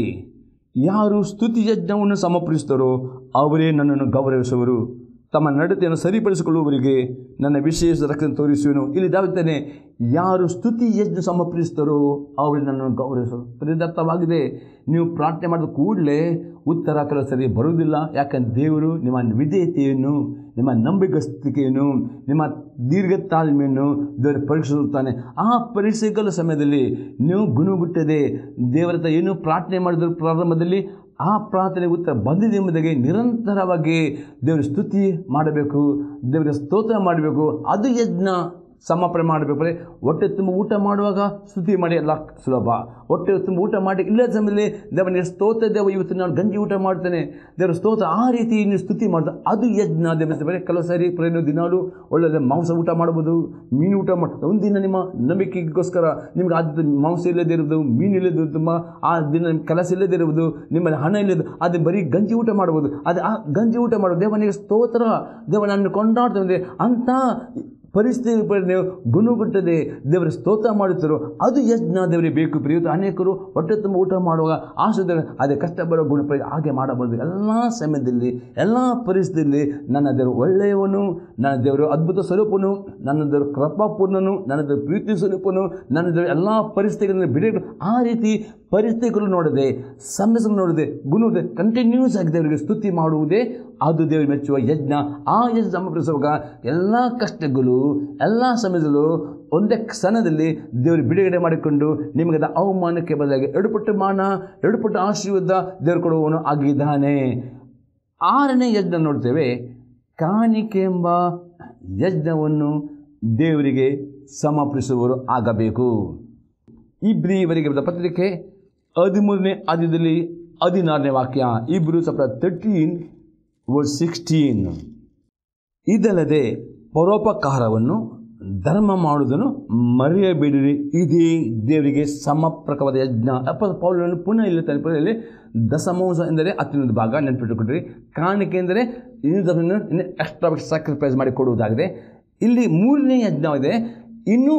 ಯಾರು ಸ್ತುತಿ ಯಜ್ಞವನ್ನು ಸಮರ್ಪಿಸುತ್ತಾರೋ ಅವರೇ ನನ್ನನ್ನು ಗೌರವಿಸುವರು, ತಮ್ಮ ನಡತೆಯನ್ನು ಸರಿಪಡಿಸಿಕೊಳ್ಳುವವರಿಗೆ ನನ್ನ ವಿಶೇಷ ರಕ್ಷಣೆ ತೋರಿಸುವೆನು. ಇಲ್ಲಿ ದಾವಿತಾನೆ ಯಾರು ಸ್ತುತಿ ಯಜ್ಞ ಸಮರ್ಪಿಸುತ್ತಾರೋ ಅವರೇ ನನ್ನನ್ನು ಗೌರವಿಸುವರು. ಇದರ್ಥವಾಗಿದೆ ನೀವು ಪ್ರಾರ್ಥನೆ ಮಾಡಿದ ಕೂಡಲೇ ಉತ್ತರ ಕೆಲವು ಸರಿ ಬರುವುದಿಲ್ಲ. ಯಾಕಂದ್ರೆ ದೇವರು ನಿಮ್ಮ ವಿಧೇಯತೆಯನ್ನು, ನಿಮ್ಮ ನಂಬಿಗಸ್ತಿಕೆಯನ್ನು, ನಿಮ್ಮ ದೀರ್ಘ ತಾಳ್ಮೆಯನ್ನು ದೇವರು ಪರೀಕ್ಷಿಸುತ್ತಾನೆ. ಆ ಪರೀಕ್ಷೆಗಳ ಸಮಯದಲ್ಲಿ ನೀವು ಗುಣಗುಟ್ಟದೆ ದೇವರ ಹತ್ರ ಏನು ಪ್ರಾರ್ಥನೆ ಮಾಡಿದ್ರು ಪ್ರಾರಂಭದಲ್ಲಿ ಆ ಪ್ರಾರ್ಥನೆಗೆ ಉತ್ತರ ಬಂದಿದೆ ಎಂಬುದಾಗಿ ನಿರಂತರವಾಗಿ ದೇವರ ಸ್ತುತಿ ಮಾಡಬೇಕು, ದೇವರ ಸ್ತೋತ್ರ ಮಾಡಬೇಕು. ಅದು ಯಜ್ಞ ಸಮರ್ಪಣೆ ಮಾಡಬೇಕು. ಹೊಟ್ಟೆ ತುಂಬ ಊಟ ಮಾಡುವಾಗ ಸ್ತುತಿ ಮಾಡಿ ಎಲ್ಲ ಸುಲಭ. ಹೊಟ್ಟೆ ತುಂಬ ಊಟ ಮಾಡಿ ಇಲ್ಲದ ಸಮಯದಲ್ಲಿ ದೇವನಿಗೆ ಸ್ತೋತ್ರ, ದೇವ ಇವತ್ತು ನಾನು ಗಂಜಿ ಊಟ ಮಾಡ್ತೇನೆ ದೇವರ ಸ್ತೋತ್ರ, ಆ ರೀತಿ ನೀವು ಸ್ತುತಿ ಮಾಡ್ತಾರೆ ಅದು ಯಜ್ಞ. ದೇವರ ಕೆಲವು ಸಾರಿ ದಿನಾಲು ಒಳ್ಳೆ ಮಾಂಸ ಊಟ ಮಾಡ್ಬೋದು, ಮೀನು ಊಟ ಮಾಡ್ಬೋದು. ಒಂದಿನ ನಿಮ್ಮ ನಂಬಿಕೆಗೋಸ್ಕರ ನಿಮ್ಗೆ ಅದು ಮಾಂಸ ಇಲ್ಲದೇ ಇರೋದು, ಮೀನು ಇಲ್ಲದು, ತುಂಬ ಆ ದಿನ ಕೆಲಸ ಇಲ್ಲದೇ ಇರುವುದು, ನಿಮ್ಮಲ್ಲಿ ಹಣ ಇಲ್ಲದು, ಅದು ಬರೀ ಗಂಜಿ ಊಟ ಮಾಡ್ಬೋದು. ಅದು ಆ ಗಂಜಿ ಊಟ ಮಾಡೋದು ದೇವನಿಗೆ ಸ್ತೋತ್ರ, ದೇವನನ್ನು ಕೊಂಡಾಡ್ತದೆ. ಅಂಥ ಪರಿಸ್ಥಿತಿ ನೀವು ಗುಣಗುಟ್ಟದೆ ದೇವರ ಸ್ತೋತ್ರ ಮಾಡುತ್ತಾರೋ ಅದು ಯಜ್ಞ ದೇವರಿಗೆ ಬೇಕು. ಪ್ರಿಯುತ ಅನೇಕರು ಹೊಟ್ಟೆ ತುಂಬ ಊಟ ಮಾಡುವಾಗ ಆಶೆ ಅದೇ ಕಷ್ಟ ಬರೋ ಗುಣ ಹಾಗೆ ಮಾಡಬಾರ್ದು. ಎಲ್ಲ ಸಮಯದಲ್ಲಿ ಎಲ್ಲ ಪರಿಸ್ಥಿತಿಯಲ್ಲಿ ನನ್ನ ದೇವರು ಒಳ್ಳೆಯವನು, ನನ್ನ ದೇವರು ಅದ್ಭುತ ಸ್ವರೂಪನು, ನನ್ನ ದೇವರು ಕೃಪಾಪೂರ್ಣನು, ನನ್ನ ದೇವರು ಪ್ರೀತಿ ಸ್ವರೂಪನು, ನನ್ನ ದೇವರು ಎಲ್ಲ ಪರಿಸ್ಥಿತಿಗಳನ್ನು ಬಿಡಬೇಕು. ಆ ರೀತಿ ಪರಿಸ್ಥಿತಿಗಳು ನೋಡದೆ, ಸಮಸ್ಯೆಗಳು ನೋಡದೆ, ಗುಣದೆ ಕಂಟಿನ್ಯೂಸ್ ಆಗಿ ದೇವರಿಗೆ ಸ್ತುತಿ ಮಾಡುವುದೇ ಅದು ದೇವರು ಮೆಚ್ಚುವ ಯಜ್ಞ. ಆ ಯಜ್ಞ ಸಮರ್ಪಿಸುವಾಗ ಎಲ್ಲ ಕಷ್ಟಗಳು, ಎಲ್ಲ ಸಮಸ್ಯೆಗಳು ಒಂದೇ ಕ್ಷಣದಲ್ಲಿ ದೇವರು ಬಿಡುಗಡೆ ಮಾಡಿಕೊಂಡು ನಿಮಗೆ ಅವಮಾನಕ್ಕೆ ಬದಲಾಗಿ 2 ಪಟ್ಟು ಮಾನ 2 ಪಟ್ಟು ಆಶೀರ್ವಾದ ದೇವರು ಕೊಡುವವನು ಆಗಿದ್ದಾನೆ. 6ನೇ ಯಜ್ಞ ನೋಡ್ತೇವೆ, ಕಾಣಿಕೆ ಎಂಬ ಯಜ್ಞವನ್ನು ದೇವರಿಗೆ ಸಮರ್ಪಿಸುವವರು ಆಗಬೇಕು. ಇಬ್ರಿಯವರಿಗೆ ಬರೆದ ಪತ್ರಿಕೆ 13ನೇ ಅಧ್ಯಾಯದಲ್ಲಿ 16ನೇ ವಾಕ್ಯ, ಇಬ್ರು 13:16. ಇದಲ್ಲದೆ ಪರೋಪಕಾರವನ್ನು ಧರ್ಮ ಮಾಡುವುದನ್ನು ಮರೆಯಬೇಡಿರಿ, ಇದೇ ದೇವರಿಗೆ ಸಮರ್ಪಕವಾದ ಯಜ್ಞ. ಪೌಲನು ಪುನಃ ಇಲ್ಲಿ ದಶಮಾಂಶ ಎಂದರೆ 10ನೇ ಭಾಗ ನೆನಪಿಟ್ಟುಕೊಂಡ್ರಿ. ಕಾಣಿಕೆ ಎಂದರೆ ಇನ್ನು ಎಕ್ಸ್ಟ್ರಾ ಸ್ಯಾಕ್ರಿಫೈಸ್ ಮಾಡಿ ಕೊಡುವುದಾಗಿದೆ. ಇಲ್ಲಿ 3ನೇ ಯಜ್ಞವಿದೆ, ಇನ್ನೂ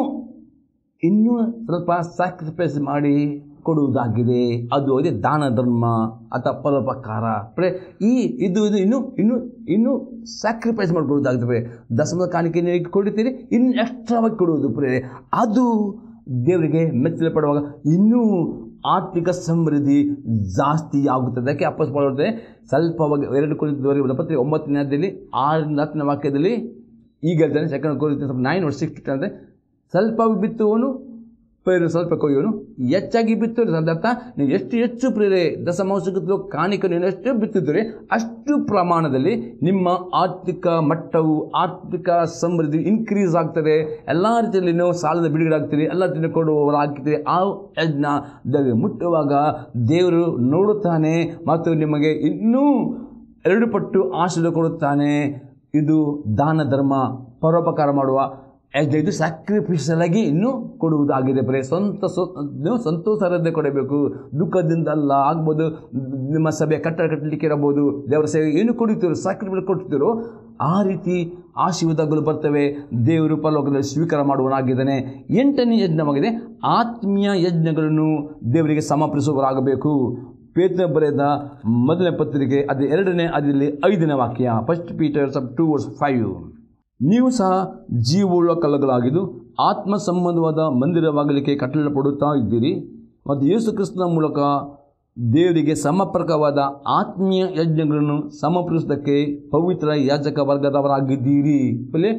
ಸ್ವಲ್ಪ ಸ್ಯಾಕ್ರಿಫೈಸ್ ಮಾಡಿ ಕೊಡುವುದಾಗಿದೆ. ಅದು ಅದೇ ದಾನ ಧರ್ಮ ಅಥವಾ ಪರೋಪಕಾರ. ಇದು ಇನ್ನೂ ಸ್ಯಾಕ್ರಿಫೈಸ್ ಮಾಡಿಕೊಡುವುದಾಗಿದೆ. ದಶಮದ ಕಾಣಿಕೆ ನೀವು ಕೊಡುತ್ತೀರಿ, ಇನ್ನು ಎಕ್ಸ್ಟ್ರಾವಾಗಿ ಕೊಡುವುದು ಅದು ದೇವರಿಗೆ ಮೆಚ್ಚಲ್ಪಡುವಾಗ ಇನ್ನೂ ಆರ್ಥಿಕ ಸಮೃದ್ಧಿ ಜಾಸ್ತಿ ಆಗುತ್ತದೆ. ಅದಕ್ಕೆ ಅಪೊಸ್ತಲರು ಹೇಳ್ತಾರೆ ಸ್ವಲ್ಪವಾಗಿ 2 ಕೊರಿಂಥದವರಿಗೆ ಪತ್ರಿಕೆ 9ನೇ ಅಧ್ಯಾಯದಲ್ಲಿ 6-10ನೇ ವಾಕ್ಯದಲ್ಲಿ ಈಗ ಹೇಳ್ತಾನೆ. 2 ಕೊರಿಂಥಿಯರು 9:6 ಅಂದರೆ ಸ್ವಲ್ಪ ಬಿತ್ತುವನು ಪೈರು ಸ್ವಲ್ಪ ಕೊಯ್ಯೋನು, ಹೆಚ್ಚಾಗಿ ಬಿತ್ತುವುದು ಅದರ್ಥ ನೀವು ಎಷ್ಟು ಹೆಚ್ಚು ಪ್ರೇರೆ ದಶಮಾಂಶಕ್ಕೂ ಕಾಣಿಕೆ ನೀವು ಎಷ್ಟು ಬಿತ್ತಿದ್ದರೆ ಅಷ್ಟು ಪ್ರಮಾಣದಲ್ಲಿ ನಿಮ್ಮ ಆರ್ಥಿಕ ಮಟ್ಟವು, ಆರ್ಥಿಕ ಸಮೃದ್ಧಿ ಇನ್ಕ್ರೀಸ್ ಆಗ್ತದೆ. ಎಲ್ಲ ರೀತಿಯಲ್ಲಿ ನೀವು ಸಾಲದ ಬಿಡುಗಡೆ ಆಗ್ತೀರಿ, ಎಲ್ಲ ರೀತಿಯಲ್ಲಿ ಕೊಡುವವರು ಆಗ್ತೀರಿ. ಆ ಯಜ್ಞ ದೇವರಿಗೆ ಮುಟ್ಟುವಾಗ ದೇವರು ನೋಡುತ್ತಾನೆ ಮತ್ತು ನಿಮಗೆ ಇನ್ನೂ 2 ಪಟ್ಟು ಆಶೀರ್ವಾದ ಕೊಡುತ್ತಾನೆ. ಇದು ದಾನ ಧರ್ಮ ಪರೋಪಕಾರ ಮಾಡುವ ಇದು ಸ್ಯಾಕ್ರಿಫೈಸಲ್ ಆಗಿ ಇನ್ನೂ ಕೊಡುವುದಾಗಿದೆ. ನೀವು ಸಂತೋಷರದ್ದೇ ಕೊಡಬೇಕು, ದುಃಖದಿಂದ ಅಲ್ಲ. ಆಗ್ಬೋದು ನಿಮ್ಮ ಸಭೆ ಕಟ್ಟಲಿಕ್ಕೆ ಇರಬಹುದು, ದೇವರ ಸೇವೆ ಏನು ಕೊಡುತ್ತೀರೋ ಸ್ಯಾಕ್ರಿಫೈಸ್ ಕೊಡ್ತೀರೋ ಆ ರೀತಿ ಆಶೀರ್ವಾದಗಳು ಬರ್ತವೆ. ದೇವರು ಪರಲೋಕದಲ್ಲಿ ಸ್ವೀಕಾರ ಮಾಡುವನಾಗಿದ್ದಾನೆ. 8ನೇ ಯಜ್ಞವಾಗಿದೆ, ಆತ್ಮೀಯ ಯಜ್ಞಗಳನ್ನು ದೇವರಿಗೆ ಸಮರ್ಪಿಸುವವರಾಗಬೇಕು. ಪೇತ್ರನ ಬರೆದ 1ನೇ ಪತ್ರಿಕೆ ಅದು 2ನೇ ಅಧ್ಯಾಯದಲ್ಲಿ 5ನೇ ವಾಕ್ಯ, 1 Peter 2:5. ನೀವು ಸಹ ಜೀವವುಳ್ಳ ಕಲ್ಲುಗಳಾಗಿದ್ದು ಆತ್ಮ ಸಂಬಂಧವಾದ ಮಂದಿರವಾಗಲಿಕ್ಕೆ ಕಟ್ಟಲ್ಪಡುತ್ತಾ ಇದ್ದೀರಿ ಮತ್ತು ಯೇಸು ಕ್ರಿಸ್ತನ ಮೂಲಕ ದೇವರಿಗೆ ಸಮರ್ಪಕವಾದ ಆತ್ಮೀಯ ಯಜ್ಞಗಳನ್ನು ಸಮರ್ಪಿಸುವುದಕ್ಕೆ ಪವಿತ್ರ ಯಾಜಕ ವರ್ಗದವರಾಗಿದ್ದೀರಿ.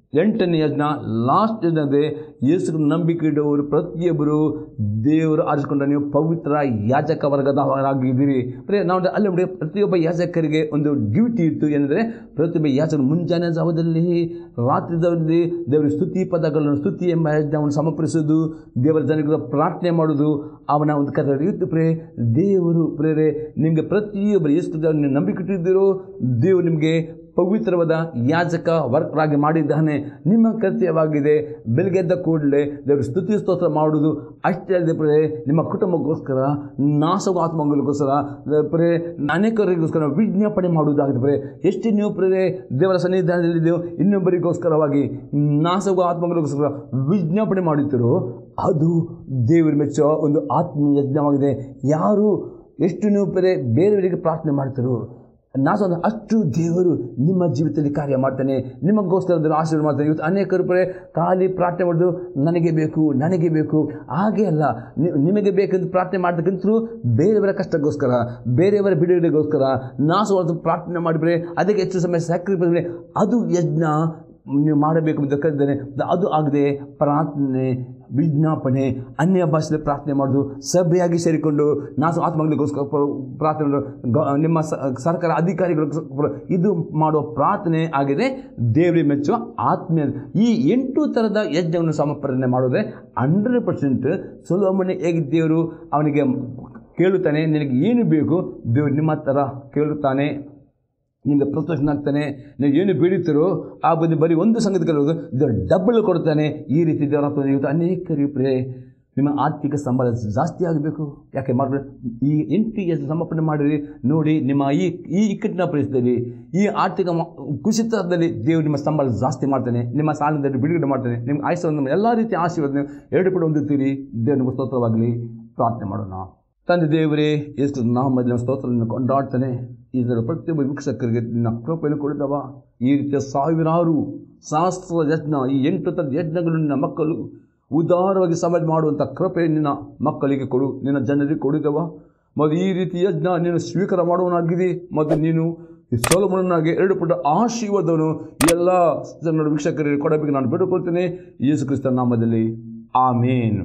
ಎಂಟನೇ ಯಜ್ಞ ಲಾಸ್ಟ್ ಯಜ್ಞ ಅಂದರೆ ಯೇಸು ನಂಬಿಕೆ ಇಡುವವರು ಪ್ರತಿಯೊಬ್ಬರು ದೇವರು ಆರಿಸಿಕೊಂಡ ನೀವು ಪವಿತ್ರ ಯಾಜಕ ವರ್ಗದವರಾಗಿದ್ದೀರಿ. ನಾವು ಅಲ್ಲಿ ನೋಡಿ ಪ್ರತಿಯೊಬ್ಬ ಯಾಜಕರಿಗೆ ಒಂದು ಡ್ಯೂಟಿ ಇತ್ತು. ಏನಂದರೆ ಪ್ರತಿಯೊಬ್ಬ ಯಾಜಕರು ಮುಂಜಾನೆ ಜಾವದಲ್ಲಿ ರಾತ್ರಿ ಜಾವದಲ್ಲಿ ದೇವರ ಸ್ತುತಿ ಪದಗಳನ್ನು ಸ್ತುತಿ ಎಂಬ ಯಜ್ಞವನ್ನು ಸಮರ್ಪಿಸೋದು, ದೇವರ ಜನರಿಗೆ ಪ್ರಾರ್ಥನೆ ಮಾಡೋದು ಅವನ ಒಂದು ಕಥೆ ಇತ್ತು. ದೇವರು ಪ್ರೇರೆ ನಿಮಗೆ ಪ್ರತಿಯೊಬ್ಬರು ಎಷ್ಟು ನಂಬಿಕೆ ಇಟ್ಟಿದ್ದೀರೋ ದೇವರು ನಿಮಗೆ ಪವಿತ್ರವಾದ ಯಾಜಕ ವರ್ಗರಾಗಿ ಮಾಡಿದ್ದಾನೆ. ನಿಮ್ಮ ಕರ್ತವ್ಯವಾಗಿದೆ ಬೆಳಗ್ಗೆ ಎದ್ದ ಕೂಡಲೇ ದೇವರ ಸ್ತುತಿ ಸ್ತೋತ್ರ ಮಾಡುವುದು. ಅಷ್ಟೇ ಅಲ್ಲದೆ ಪ್ರೇ ನಿಮ್ಮ ಕುಟುಂಬಕ್ಕೋಸ್ಕರ, ನಾಶವ ಆತ್ಮಗಳಿಗೋಸ್ಕರ, ಪ್ರೇ ಅನೇಕರಿಗೋಸ್ಕರ ವಿಜ್ಞಾಪನೆ ಮಾಡುವುದಾಗಿದೆ. ಪ್ರೇ ಎಷ್ಟು ನೀವು ಪ್ರೇ ದೇವರ ಸನ್ನಿಧಾನದಲ್ಲಿದ್ದೆವು ಇನ್ನೊಬ್ಬರಿಗೋಸ್ಕರವಾಗಿ ನಾಶವ ಆತ್ಮಗಳಿಗೋಸ್ಕರ ವಿಜ್ಞಾಪನೆ ಮಾಡುತ್ತೀರೋ ಅದು ದೇವರು ಮೆಚ್ಚುವ ಒಂದು ಆತ್ಮೀಯ ಯಜ್ಞವಾಗಿದೆ. ಯಾರು ಎಷ್ಟು ನೀವು ಬೇರೆಯವರಿಗೆ ಪ್ರಾರ್ಥನೆ ಮಾಡ್ತೀರೋ ಅಷ್ಟು ದೇವರು ನಿಮ್ಮ ಜೀವಿತದಲ್ಲಿ ಕಾರ್ಯ ಮಾಡ್ತಾನೆ, ನಿಮಗೋಸ್ಕರ ಆಶೀರ್ವಾದ ಮಾಡ್ತಾನೆ. ಇವತ್ತು ಅನೇಕರು ಖಾಲಿ ಪ್ರಾರ್ಥನೆ ಮಾಡೋದು ನನಗೆ ಬೇಕು ಹಾಗೆ ಅಲ್ಲ. ನಿಮಗೆ ಬೇಕೆಂದು ಪ್ರಾರ್ಥನೆ ಮಾಡೋದಕ್ಕಿಂತಲೂ ಬೇರೆಯವರ ಕಷ್ಟಕ್ಕೋಸ್ಕರ, ಬೇರೆಯವರ ಬಿಡುಗಡೆಗೋಸ್ಕರ ನಾಶವಾದ ಪ್ರಾರ್ಥನೆ ಮಾಡಿಬಿಟ್ರೆ ಅದಕ್ಕೆ ಹೆಚ್ಚು ಸಮಯ ಸ್ಯಾಕ್ರಿಫೈಸ್ ಅದು ಯಜ್ಞ ನೀವು ಮಾಡಬೇಕು ಅಂತ ಕರೆದಿದ್ದೇನೆ. ಅದು ಆಗದೆ ಪ್ರಾರ್ಥನೆ, ವಿಜ್ಞಾಪನೆ, ಅನ್ಯ ಭಾಷೆಯಲ್ಲಿ ಪ್ರಾರ್ಥನೆ ಮಾಡೋದು, ಸಭೆಯಾಗಿ ಸೇರಿಕೊಂಡು ನಾಶ ಆತ್ಮಗಳಿಗೋಸ್ಕರ ಪ್ರಾರ್ಥನೆ ಮಾಡೋದು, ನಿಮ್ಮ ಸರ್ಕಾರ ಅಧಿಕಾರಿಗಳಿಗೋಸ್ಕರ ಇದು ಮಾಡುವ ಪ್ರಾರ್ಥನೆ ಆಗಿದೆ ದೇವರಿಗೆ ಮೆಚ್ಚುವ ಆತ್ಮೀಯ. ಈ 8 ಥರದ ಯಜ್ಞವನ್ನು ಸಮರ್ಪಣೆ ಮಾಡೋದೇ 100%. ಸೊಲೊಮೋನ ಹೇಗೆ ದೇವರು ಅವನಿಗೆ ಕೇಳುತ್ತಾನೆ, ನಿನಗೆ ಏನು ಬೇಕು ದೇವರು ನಿಮ್ಮ ಥರ ಕೇಳುತ್ತಾನೆ, ನಿಮಗೆ ಪ್ರತ್ಯಕ್ಷನಾಗ್ತಾನೆ. ನೀವು ಏನು ಬೇಡುತ್ತೀರೋ ಆ ಬದಿ ಬರೀ ಒಂದು ಸಂಗತಿ ಕೇಳೋದು ದೇವರು ಡಬಲ್ ಕೊಡ್ತಾನೆ. ಈ ರೀತಿ ದೇವರ ಇವತ್ತು ಅನೇಕರು ನಿಮ್ಮ ಆರ್ಥಿಕ ಸಂಬಳ ಜಾಸ್ತಿ ಆಗಬೇಕು. ಯಾಕೆ ಮಾಡಬೇಕು? ಈ 8 ಯಜ್ಞ ಸಮರ್ಪಣೆ ಮಾಡಿರಿ ನೋಡಿ, ನಿಮ್ಮ ಈ ಇಕ್ಕಟ್ಟಿನ ಪರಿಸ್ಥಿತಿಯಲ್ಲಿ, ಈ ಆರ್ಥಿಕ ಕುಸಿತದಲ್ಲಿ ದೇವರು ನಿಮ್ಮ ಸಂಬಳ ಜಾಸ್ತಿ ಮಾಡ್ತಾನೆ, ನಿಮ್ಮ ಸಾಲದಲ್ಲಿ ಬಿಡುಗಡೆ ಮಾಡ್ತಾನೆ, ನಿಮ್ಗೆ ಆಯುಷ್ಯ ಎಲ್ಲ ರೀತಿಯ ಆಶೀರ್ವಾದ ಎರಡು ಕೂಡ ಹೊಂದುತ್ತೀರಿ. ದೇವರಿಗೆ ಸ್ತೋತ್ರವಾಗಲಿ. ಪ್ರಾರ್ಥನೆ ಮಾಡೋಣ. ತಂದೆ ದೇವರೇ, ಯೇಸು ನಾಮದಲ್ಲಿ ಸ್ತೋತ್ರವನ್ನು ಕೊಂಡಾಡ್ತಾನೆ. ಇದರ ಪ್ರತಿಯೊಬ್ಬ ವೀಕ್ಷಕರಿಗೆ ನಿನ್ನ ಕೃಪೆಯನ್ನು ಕೊಡಿದವ. ಈ ರೀತಿಯ ಸಾವಿರಾರು ಶಾಸ್ತ್ರ ಯಜ್ಞ, ಈ 8 ಥರದ ಯಜ್ಞಗಳು ನಿನ್ನ ಮಕ್ಕಳು ಉದಾರವಾಗಿ ಸಮಾಜ ಮಾಡುವಂಥ ಕೃಪೆ ನಿನ್ನ ಮಕ್ಕಳಿಗೆ ಕೊಡು, ನಿನ್ನ ಜನರಿಗೆ ಕೊಡಿದವ. ಮತ್ತು ಈ ರೀತಿ ಯಜ್ಞ ನೀನು ಸ್ವೀಕಾರ ಮಾಡುವನಾಗಿದೆ. ಮತ್ತು ನೀನು ಸೊಲೊಮೋನನಾಗಿ 2 ಪುಟ ಆಶೀರ್ವಾದವನ್ನು ಎಲ್ಲ ಜನರ ವೀಕ್ಷಕರಿಗೆ ಕೊಡಬೇಕು ನಾನು ಬೇಡಿಕೊಳ್ತೇನೆ ಯೇಸು ಕ್ರಿಸ್ತನ ನಾಮದಲ್ಲಿ. ಆಮೇನ್.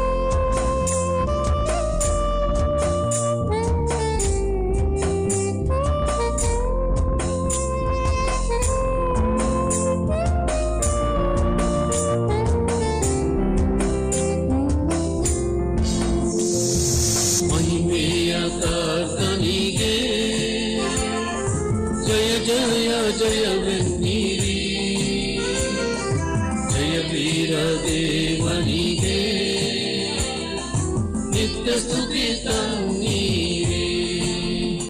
ಜಯವೆನ್ನಿರಿ, ಜಯ ವೀರ ದೇವನಿಗೆ ನಿತ್ಯ ಸ್ತುತಿ ತನ್ನಿ.